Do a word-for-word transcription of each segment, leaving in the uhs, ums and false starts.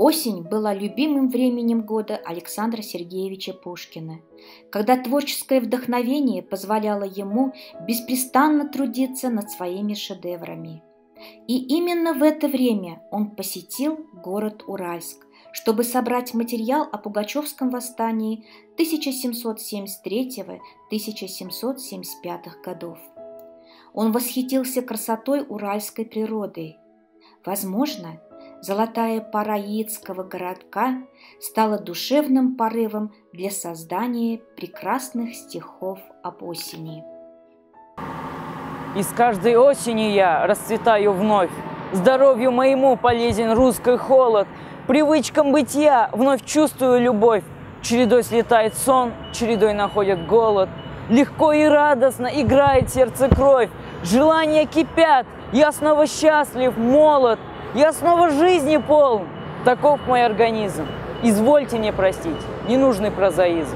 Осень была любимым временем года Александра Сергеевича Пушкина, когда творческое вдохновение позволяло ему беспрестанно трудиться над своими шедеврами. И именно в это время он посетил город Уральск, чтобы собрать материал о Пугачевском восстании тысяча семьсот семьдесят третьего — тысяча семьсот семьдесят пятого годов. Он восхитился красотой уральской природы. Возможно, золотая пора яицкого городка стала душевным порывом для создания прекрасных стихов об осени. И с каждой осенью я расцветаю вновь. Здоровью моему полезен русский холод. Привычкам бытия вновь чувствую любовь. Чередой слетает сон, чередой находит голод. Легко и радостно играет сердце кровь. Желания кипят, я снова счастлив, молод. Я снова жизни полн. Таков мой организм. Извольте мне простить ненужный прозаизм.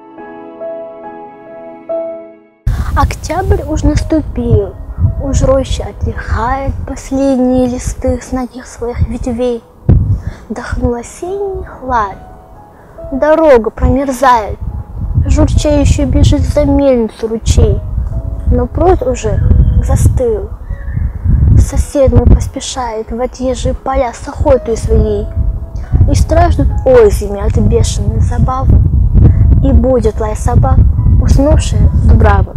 Октябрь уж наступил, уж роща отряхает последние листы с ногих своих ветвей. Вдохнул осенний хлад, дорога промерзает, журчающий бежит за мельницу ручей. Но пруд уже застыл, сосед мой поспешает в отъезжие поля с охотой своей. И страждут озими от бешеной забавы, и будет лай собак, уснувшая дубравы.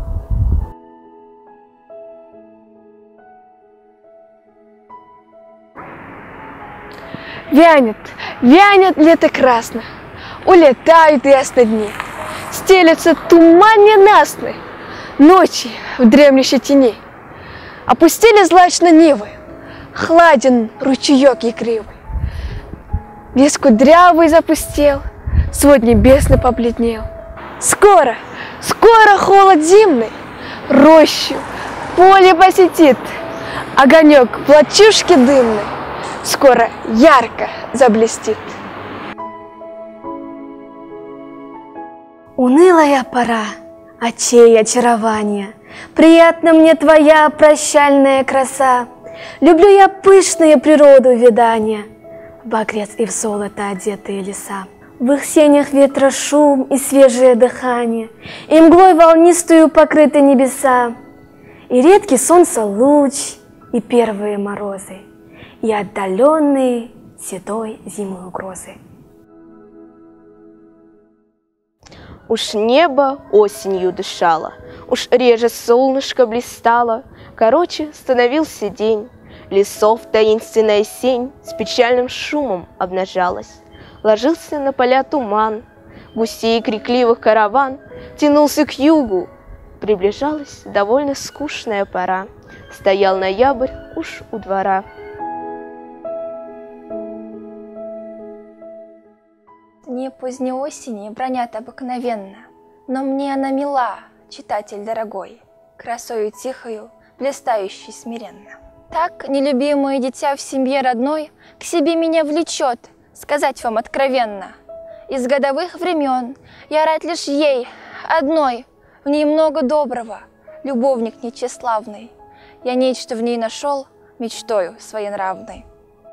Вянет, вянет лето красно, улетают ясно дни, стелется туман ненастный, ночи в дремлющей тени. Опустили злачно нивы, хладен ручеек якривый. Лес кудрявый запустел, свод небесный побледнел. Скоро, скоро холод зимний рощу, поле посетит, огонек в лачушке дымной скоро ярко заблестит. Унылая пора, очей очарования, приятна мне твоя прощальная краса. Люблю я пышные природу видания, в багрец и в золото одетые леса. В их сенях ветра шум и свежее дыхание, и мглой волнистую покрыты небеса, и редкий солнца луч, и первые морозы, и отдаленные седой зимой угрозы. Уж небо осенью дышало, уж реже солнышко блистало, короче становился день, лесов таинственная сень с печальным шумом обнажалась. Ложился на поля туман, гусей крикливых караван тянулся к югу. Приближалась довольно скучная пора, стоял ноябрь уж у двора. Дни поздней осени бронят обыкновенно, но мне она мила, читатель дорогой, красою тихою, блистающей смиренно. Так нелюбимое дитя в семье родной к себе меня влечет, сказать вам откровенно. Из годовых времен я рад лишь ей, одной, в ней много доброго, любовник нечеславный. Я нечто в ней нашел, мечтою своенравной.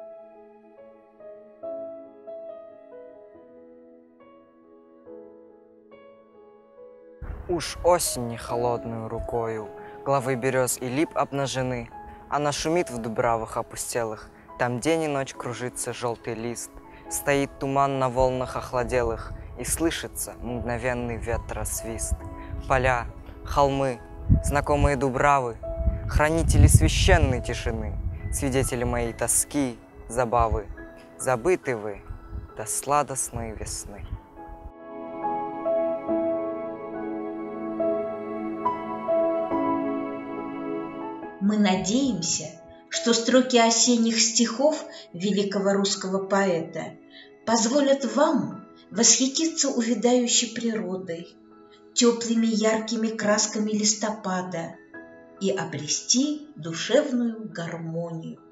Уж осень холодную рукою, главы берез и лип обнажены. Она шумит в дубравах опустелых, там день и ночь кружится желтый лист. Стоит туман на волнах охладелых, и слышится мгновенный ветросвист. Поля, холмы, знакомые дубравы, хранители священной тишины, свидетели моей тоски, забавы, забыты вы до сладостной весны. Мы надеемся, что строки осенних стихов великого русского поэта позволят вам восхититься увядающей природой, теплыми яркими красками листопада и обрести душевную гармонию.